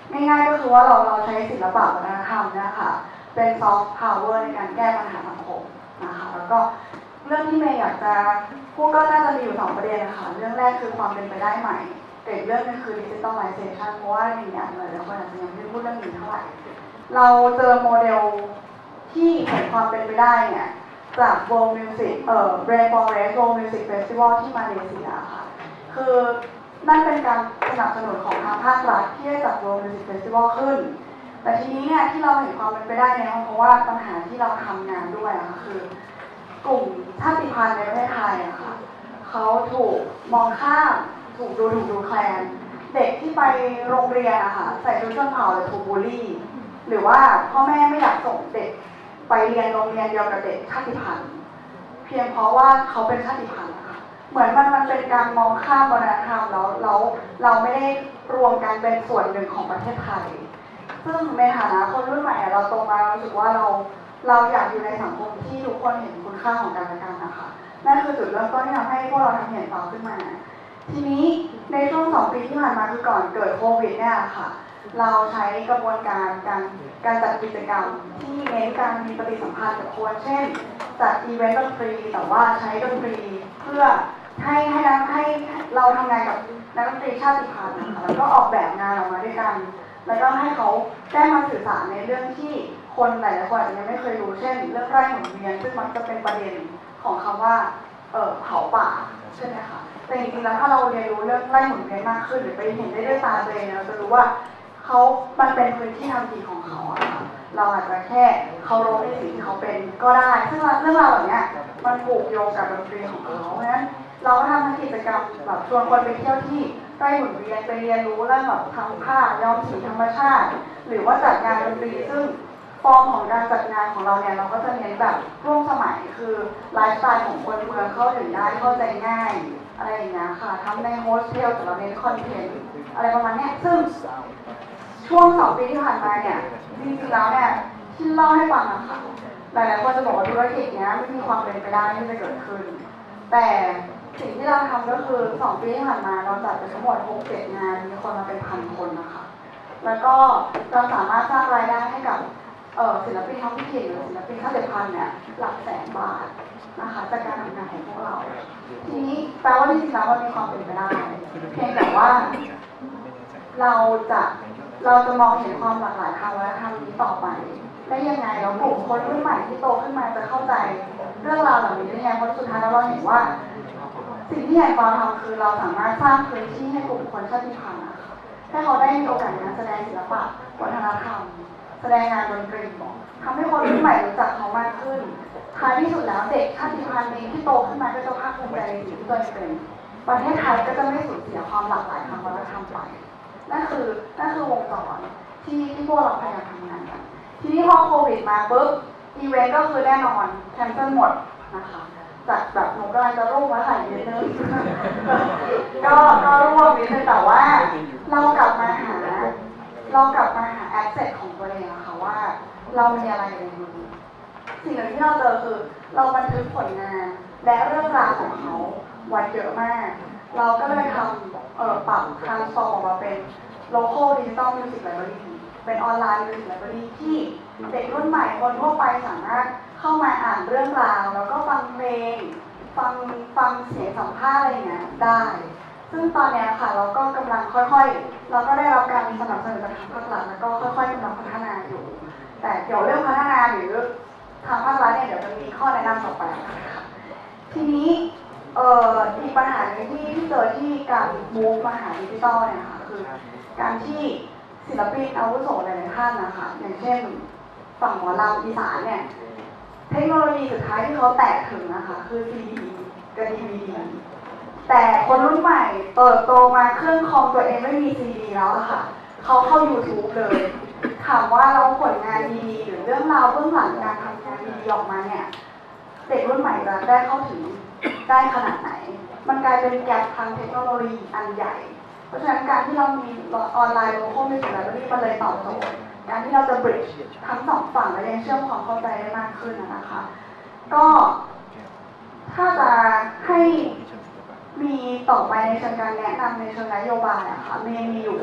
ง่ายๆก็คือว่าเราใช้ศิลปะวัฒนธรรมนะคะเป็นซอฟต์พาวเวอร์ในการแก้ปัญหาสังคมนะคะแล้วก็เรื่องที่เมย์อยากจะพูดก็น่าจะมีอยู่2ประเด็นนะคะเรื่องแรกคือความเป็นไปได้ใหม่แต่อีกเรื่องนึงคือดิจิทัลไลเซชันเพราะว่าอย่างนี้หลายคนอาจจะยังไม่ได้พูดเรื่องนี้เท่าไหร่เราเจอโมเดลที่เห็นความเป็นไปได้เนี่ยจาก World Music Rainforest World Music Festival ที่มาเลเซียค่ะคือนั่นเป็นการสนับสนุนของทางภาครัฐที่ได้จัด World Music Festival ขึ้นแต่ทีนี้เนี่ยที่เราเห็นความเป็นไปได้เนี่ยเพราะว่าปัญหาที่เราทำงานด้วยอะคือกลุ่มชาติพันธุ์ในประเทศไทยอะค่ะเขาถูกมองข้ามถูกดูแคลนเด็กที่ไปโรงเรียนอะค่ะใส่ชุดชนเผ่าเลยถูกบูลลี่หรือว่าพ่อแม่ไม่อยากส่งเด็กไปเรียนโรงเรียนเดียวกับเด็กชาติพันธุ์เพียงเพราะว่าเขาเป็นชาติพันธุ์นะคะเหมือนมันเป็นการมองข้ามวัฒนธรรมแล้วเราไม่ได้รวมกันเป็นส่วนหนึ่งของประเทศไทยซึ่งในฐานะคนรุ่นใหม่เราโตมารู้สึกว่าเราอยากอยู่ในสังคมที่ทุกคนเห็นคุณค่าของกันและกันนะคะนั่นคือจุดเริ่มต้นที่ทำให้พวกเราทำเห็นต่อขึ้นมาทีนี้ในช่วง2 ปีที่ผ่านมาคือก่อนเกิดโควิดเนี่ยค่ะเราใช้กระบวนการการจัดกิจกรรมที่เน้นการมีปฏิสัมพันธ์กับคนเช่นจัดอีเวนต์ดนตรีแต่ว่าใช้ดนตรีเพื่อให้เราทำงานกับนักดนตรีชาติพันธุ์นะคะแล้วก็ออกแบบงานออกมาด้วยกันแล้วก็ให้เขาได้มาสื่อสารในเรื่องที่คนหลายๆคนอาจจะยังไม่เคยรู้เช่นเรื่องไร่หมุนเวียนซึ่งมันจะเป็นประเด็นของคำว่าเผาป่าใช่ไหมคะแต่จริงๆแล้วถ้าเราเรียนรู้เรื่องไร่หมุนเวียนมากขึ้นหรือไปเห็นได้ด้วยตาตัวเองเราจะรู้ว่ามันเป็นพื้นที่ทำกินของเขาอะค่ะเราอาจจะแค่เคารพในสิ่งที่เขาเป็นก็ได้ซึ่งเรื่องราวแบบนี้มันผูกโยงกับดนตรีของเขาเพราะฉะนั้นเราก็ทำกิจกรรมแบบชวนคนไปเที่ยวที่ไร่หมุนเวียนไปเรียนรู้เรื่องแบบทำผ้าย้อมสีธรรมชาติหรือว่าจัดงานดนตรีซึ่งฟอร์มของการจัดงานของเราเนี่ยเราก็จะเน้นแบบร่วมสมัยคือไลฟ์สไตล์ของคนเมืองเข้าถึงได้เข้าใจง่ายอะไรอย่างเงี้ยค่ะทำในโฮสเทลแต่เราเน้นคอนเทนต์อะไรประมาณนี้ซึ่งช่วง2 ปีที่ผ่านมาเนี่ยจริงๆแล้วเนี่ยที่เล่าให้ฟังนะคะหลายๆคนจะบอกว่าธุรกิจเนี้ยไม่มีความเป็นไปได้ที่จะเกิดขึ้นแต่สิ่งที่เราทำก็คือ2 ปีที่ผ่านมาเราจัดไปทั้งหมด6-7 งานมีคนมาเป็น1,000 คนนะคะแล้วก็เราสามารถสร้างรายได้ให้กับศิลปินท้องถิ่นหรือศิลปินชาติพันธุ์เนี่ยหลักแสนบาทนะคะจากการทำงานของพวกเราทีนี้แปลว่าจริงๆแล้วมันมีความเป็นไปได้เพียงแต่ว่าเราจะมองเห็นความหลากหลายทางวัฒนธรรมนี้ต่อไปได้ยังไงแล้วกลุ่มคนรุ่นใหม่ที่โตขึ้นมาจะเข้าใจเรื่องราวเหล่านี้ได้ยังไงเพราะสุดท้ายแล้วเราเห็นว่าสิ่งที่ใหญ่กว่าทำคือเราสามารถสร้างพื้นที่ให้กลุ่มคนชาติพันธุ์นะคะให้เขาได้มีโอกาสในการแสดงศิลปะวัฒนธรรมแสดงงานดนตรีทำให้คนรุ่นใหม่รู้จักเขามากขึ้นท้ายที่สุดแล้วเด็กชาติพันธุ์เองที่โตขึ้นมาก็จะภาคภูมิใจในสิ่งที่ตัวเองเป็นประเทศไทยก็จะไม่สูญเสียความหลากหลายทางวัฒนธรรมไปนั่นคือวงจรที่พวกเราพยายามทำงานกันทีนี้พอโควิดมาปุ๊บอีเวนต์ก็คือแน่นอนแคนเซิลหมดนะคะจัดแบบหนูกำลังจะรุ่งมาถ่ายนิดนึงก็ร่วมนิดนึงแต่ว่าเรากลับมาหาแอสเซทของตัวเองอะค่ะว่าเรามีอะไรในมือสิ่งหนึ่งที่เราเจอคือเราบันทึกผลงานและเรื่องราวของเขาไว้เยอะมากเราก็เลยทำปรับ transform ออกมาเป็น local digital music library เป็นออนไลน์ music library ที่เด็กรุ่นใหม่คนทั่วไปสามารถเข้ามาอ่านเรื่องราวแล้วก็ฟังเพลงฟังเสียงสัมภาษณ์อะไรอย่างเงี้ยได้ซึ่งตอนนี้ค่ะเราก็กำลังค่อยๆเราก็ได้รับการสนับสนุนจากทางภาครัฐแล้วก็ค่อยๆกำลังพัฒนาอยู่แต่เดี๋ยวเรื่องพัฒนาหรือทางภาครัฐเนี่ยเดี๋ยวจะมีข้อแนะนำต่อไปนะคะทีนี้อีกปัญหาหนึ่งที่เจอที่การมูฟมาหาดิจิตอลเนี่ยค่ะคือการที่ศิลปินอาวุโสหลายๆท่านนะคะอย่างเช่นฝั่งหมอลำอีสานเนี่ยเทคโนโลยีสุดท้ายที่เขาแตะถึงนะคะคือซีดีกับดีวีดีแต่คนรุ่นใหม่เติบโตมาเครื่องคอมตัวเองไม่มีซีดีแล้วอะค่ะเขาเข้า YouTube เลยถามว่าเราผลงานดีๆหรือเรื่องราวเบื้องหลังการทำงานดีๆออกมาเนี่ยเด็กรุ่นใหม่จะได้เข้าถึงได้ขนาดไหนมันกลายเป็นแกปทางเทคโนโลยีอันใหญ่เพราะฉะนั้นการที่เรามีออนไลน์โลคอลมิวสิกไลบรารีมันเลยตอบโจทย์การที่เราจะบริดจ์ทั้ง2 ฝั่งและยังเชื่อมความเข้าใจได้มากขึ้นนะคะก็ถ้าจะให้มีต่อไปในเชิงการแนะนำในเชิงนโยบายอะค่ะมีอยู่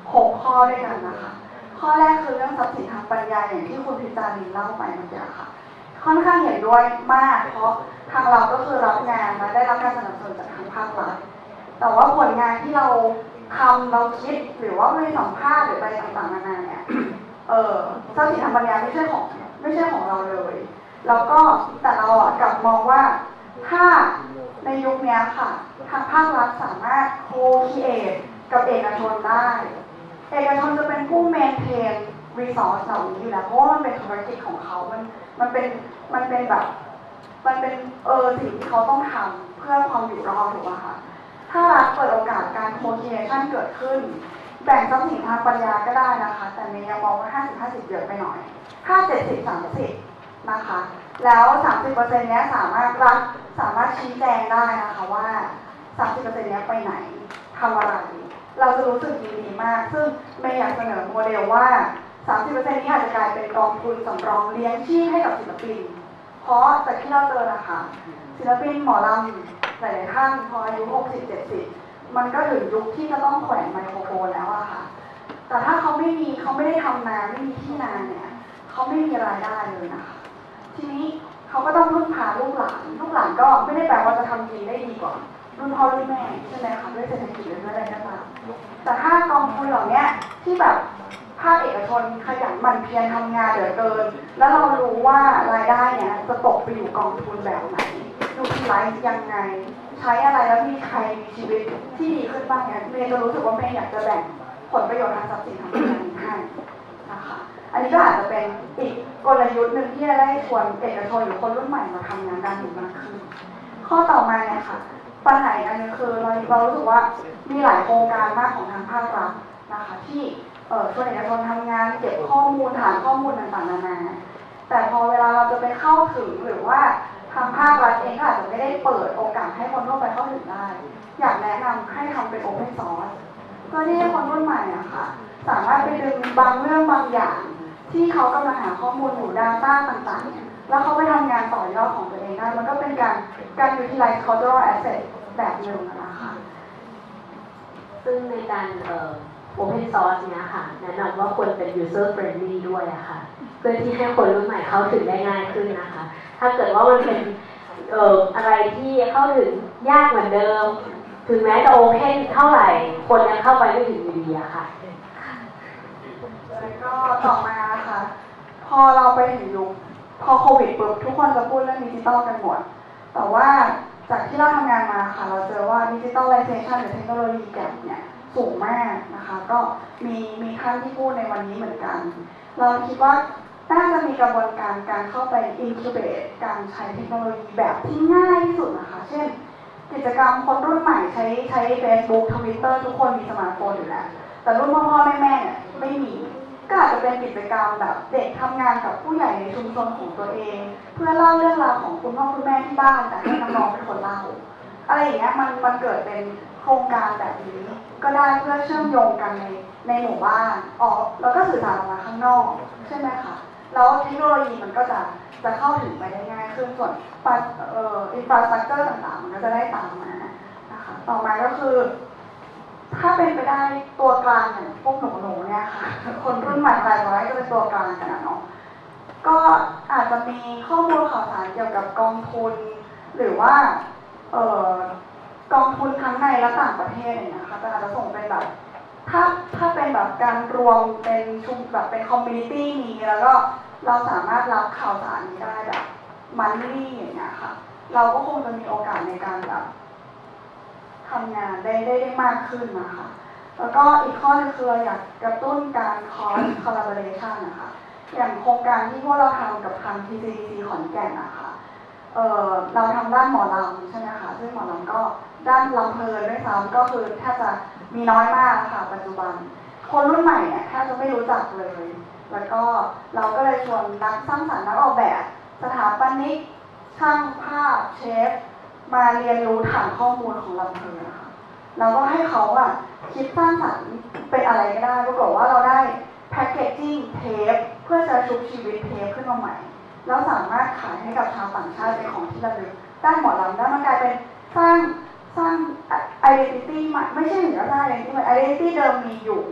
6 ข้อด้วยกันนะคะข้อแรกคือเรื่องทรัพย์สินทางปัญญาอย่างที่คุณพิจารีเล่าไปเมื่อกี้ค่ะค่อนข้างเห็นด้วยมากเพราะทางเราก็คือรับงานมาได้รับการสนับสนุนจากทางภาครัฐแต่ว่าผลงานที่เราทำเราคิดหรือว่าไปสัมภาษณ์หรือไปต่างๆนานาเนี่ยทรัพย์สินทางปัญญาไม่ใช่ของเราเลยแล้วก็แต่เรากลับมองว่าถ้าในยุคนี้ค่ะทางภาครัฐสามารถโคคิเอทกับเอกชนได้เอกชนจะเป็นผู้เมนเทนรีซอสเหล่านี้อยู่แล้วเพราะว่ามันเป็นธุรกิจของเขามันเป็นแบบมันเป็นสิ่งที่เขาต้องทำเพื่อความอยู่รอดถูกไหมคะถ้ารัฐเปิดโอกาสการโคคิเอชันเกิดขึ้นแบ่งทรัพย์สินทางปัญญาก็ได้นะคะแต่เมย์ยังมองว่า50-50เยอะไปหน่อยถ้า70-30นะคะแล้ว 30% เนี้ยสามารถชี้แจงได้นะคะว่า 30% เนี้ยไปไหนทำอะไรเราจะรู้สึกดีมากซึ่งเมย์อยากเสนอโมเดลว่า 30% นี้อาจจะกลายเป็นกองทุนสำรองเลี้ยงชีพให้กับศิลปินเพราะจากที่เราเจอนะคะศิลปินหมอลำหลายๆท่านพออายุ 60-70 มันก็ถึงยุคที่จะต้องแขวนไมโครโฟนแล้วอะค่ะแต่ถ้าเขาไม่ได้ทำนาไม่มีที่นาเนี่ยเขาไม่มีรายได้เลยนะคะทีนี้เขาก็ต้องพึ่งพาลูกหลานก็ไม่ได้แปลว่าจะทำดีได้ดีกว่ารุ่นพ่อรุ่นแม่ใช่ไหมคะด้วยเศรษฐกิจหรืออะไรก็ตามแต่ถ้ากองทุนเหล่านี้ที่แบบภาคเอกชนขยันหมั่นเพียรทำงานเหลือเกินแล้วเรารู้ว่ารายได้เนี่ยจะตกไปอยู่กองทุนแบบไหนดูทีไลฟ์ยังไงใช้อะไรแล้วมีใครมีชีวิตที่ดีขึ้นบ้างเนี่ยเมย์จะรู้สึกว่าเมย์อยากจะแบ่งผลประโยชน์ทางทรัพย์สินทางปัญญาให้นะคะอันนี้ก็อาจจะเป็นอีกกลยุทธ์หนึ่งที่จะได้ชวนเอกชนหรือคนรุ่นใหม่มาทำงานด้านนี้มากขึ้นข้อต่อมาเนี่ยค่ะปัญหาอีกอันนึงคือเรารู้สึกว่ามีหลายโครงการมากของทางภาครัฐนะคะที่ชวนเอกชนทำงานเก็บข้อมูลฐานข้อมูลต่างๆนานาแต่พอเวลาเราจะไปเข้าถึงหรือว่าทางภาครัฐเองก็อาจจะไม่ได้เปิดโอกาสให้คนทั่วไปเข้าถึงได้อยากแนะนำให้ทำเป็นโอเพนซอร์สเพื่อที่ให้คนรุ่นใหม่อะค่ะสามารถไปดึงบางเรื่องบางอย่างที่เขากำลังหาข้อมูลอยู่ Data ต่างๆแล้วเขาไปทำงานต่อยอดของตัวเองได้มันก็เป็นการ utilize cultural asset แบบหนึ่งนะคะซึ่งในการopen source เนี้ยค่ะแนะนำว่าควรเป็น user friendly ด้วยอะค่ะเพื่อที่ให้คนรุ่นใหม่เข้าถึงได้ง่ายขึ้นนะคะถ้าเกิดว่ามันเป็นอะไรที่เข้าถึงยากเหมือนเดิมถึงแม้จะ open เท่าไหร่คนยังเข้าไปไม่ถึงอยู่ดีอะค่ะแล้วก็ต่อมาค่ะพอเราไปถึงยุคพอโควิดปุ๊บทุกคนจะพูดเรื่องดิจิตอลกันหมดแต่ว่าจากที่เราทำงานมาค่ะเราเจอว่าดิจิตอลไลเซชันหรือเทคโนโลยีแกปเนี่ยสูงมากนะคะก็มีท่านที่พูดในวันนี้เหมือนกันเราคิดว่าน่าจะมีกระบวนการเข้าไป incubate การใช้เทคโนโลยีแบบที่ง่ายที่สุดนะคะเช่นกิจกรรมคนรุ่นใหม่ใช้ Facebook Twitter ทุกคนมีสมาร์ทโฟนอยู่แล้วแต่รุ่นพ่อแม่เนี่ยไม่มีก็อาจจะเป็นกิจกรรมแบบเด็กทำงานกับผู้ใหญ่ในชุมชนของตัวเองเพื่อเล่าเรื่องราวของคุณพ่อคุณแม่ที่บ้านแต่ให้น้องๆเป็นคนเล่าอะไรอย่างเงี้ยมันเกิดเป็นโครงการแบบนี้ก็ได้เพื่อเชื่อมโยงกันในหมู่บ้านแล้วก็สื่อสารออกมาข้างนอกใช่ไหมคะแล้วเทคโนโลยีมันก็จะเข้าถึงไปได้ง่ายขึ้นส่วนอินฟราสตรัคเจอร์ต่างๆมันก็จะได้ตามมานะคะต่อมาก็คือถ้าเป็นไปได้ตัวกลางอย่างพวกหนูเนี่ยค่ะคนรุ่นใหม่หลายร้อยจะเป็นตัวกลางกันนะเนาะก็อาจจะมีข้อมูลข่าวสารเกี่ยวกับกองทุนหรือว่ากองทุนทั้งในและต่างประเทศอย่างเงี้ยค่ะแต่อาจจะส่งเป็นแบบถ้าเป็นแบบการรวมเป็นชุมแบบเป็นคอมมูนิตี้นี้แล้วก็เราสามารถรับข่าวสารนี้ได้แบบมันนี่อย่างเงี้ยค่ะเราก็คงจะมีโอกาสในการแบบทำงานได้มากขึ้นนะคะแล้วก็อีกข้อนึงคือเราอยากกระตุ้นการcollaboration นะคะอย่างโครงการที่พวกเราทำกับทาง TCDC ขอนแก่นนะคะเราทำด้านหมอลำใช่ไหมคะซึ่งหมอลำก็ด้านลำเพลินด้วยซ้ำก็คือแทบจะมีน้อยมากค่ะปัจจุบันคนรุ่นใหม่เนี่ยแทบจะไม่รู้จักเลยแล้วก็เราก็เลยชวนนักสร้างสรรค์นักออกแบบสถาปนิกช่างภาพเชฟมาเรียนรู้ฐานข้อมูลของลำเพลินนะคะเราก็ให้เขาคิดสร้างสรรค์เป็นอะไรก็ได้ปรากฏว่าเราได้แพคเกจจิ้งเทปเพื่อจะชุบชีวิตเทปขึ้นมาใหม่แล้วสามารถขายให้กับชาวต่างชาติเป็นของที่ระลึกด้านหมอลำได้มันกลายเป็นสร้าง identity ใหม่ไม่ใช่เหนือได้ identity ใหม่ identity เดิมมีอยู่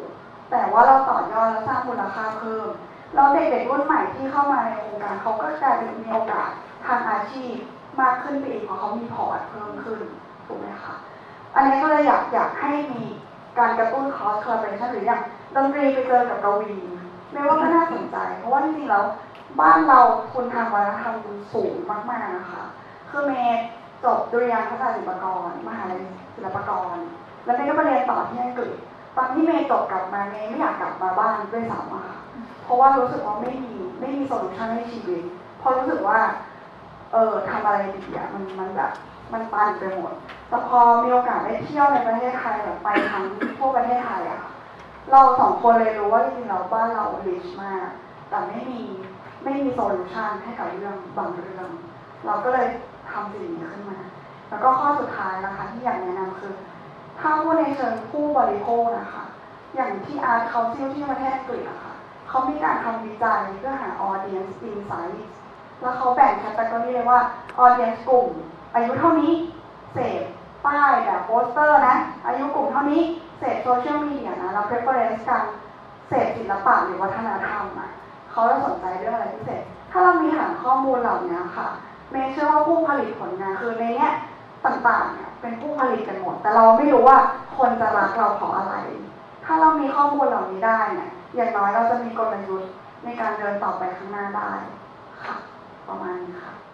แต่ว่าเราต่อยอดและสร้างมูลค่าเพิ่มแล้วเด็กๆรุ่นใหม่ที่เข้ามาในโครงการเขาก็กลายเป็นมีโอกาสทางอาชีพมากขึ้นไปอีกเพราะเขามีพอร์ตเพิ่มขึ้นถูกไหมคะอันนี้ก็เลยอยากให้มีการกระตุ้น cross collaboration หรืออย่างดนตรีไปเจอกับกวีไม่ว่าก็น่าสนใจเพราะว่าจริงๆแล้วบ้านเราทุนทางวัฒนธรรมสูงมากๆนะคะคือเมย์จบดุริยางคศาสตร์ศิลปากรมหาลัยศิลปากรแล้วเมย์ก็ไปเรียนต่อที่อังกฤษตอนที่เมย์จบกลับมาเมย์ไม่อยากกลับมาบ้านด้วยซ้ำค่ะเพราะว่ารู้สึกว่าไม่มีโซลูชันให้ชีวิตเพราะรู้สึกว่าทำอะไรดีอะมันแบบมันตันไปหมดแต่พอมีโอกาสได้เที่ยวในประเทศไทยแบบไปทั้งทั่วประเทศไทยอะค่ะเราสองคนเลยรู้ว่าจริงๆแล้วบ้านเราริชมากแต่ไม่มีโซลูชันให้กับเรื่องบางเรื่องเราก็เลยทำสิ่งนี้ขึ้นมาแล้วก็ข้อสุดท้ายนะคะที่อยากแนะนำคือถ้าพูดในเชิงผู้บริโภคนะคะอย่างที่ Art Council ที่ประเทศอังกฤษอะค่ะเขามีการทำวิจัยเพื่อหา audience insight แล้วเขาแบ่งแคตตากรีเลยว่า audience กลุ่มอายุเท่านี้เสพป้ายแบบโปสเตอร์นะอายุกลุ่มเท่านี้เสพโซเชียลมีเดียนะแล้ว preference การเสพศิลปะหรือวัฒนธรรมอะเขาจะสนใจเรื่องอะไรพิเศษถ้าเรามีฐานข้อมูลเหล่านี้ค่ะเมย์เชื่อว่าผู้ผลิตผลงานคือในเนี้ยต่างๆเนี่ยเป็นผู้ผลิตกันหมดแต่เราไม่รู้ว่าคนจะรักเราเพราะอะไรถ้าเรามีข้อมูลเหล่านี้ได้เนี่ยอย่างน้อยเราจะมีกลยุทธ์ในการเดินต่อไปข้างหน้าได้ค่ะประมาณนี้ค่ะ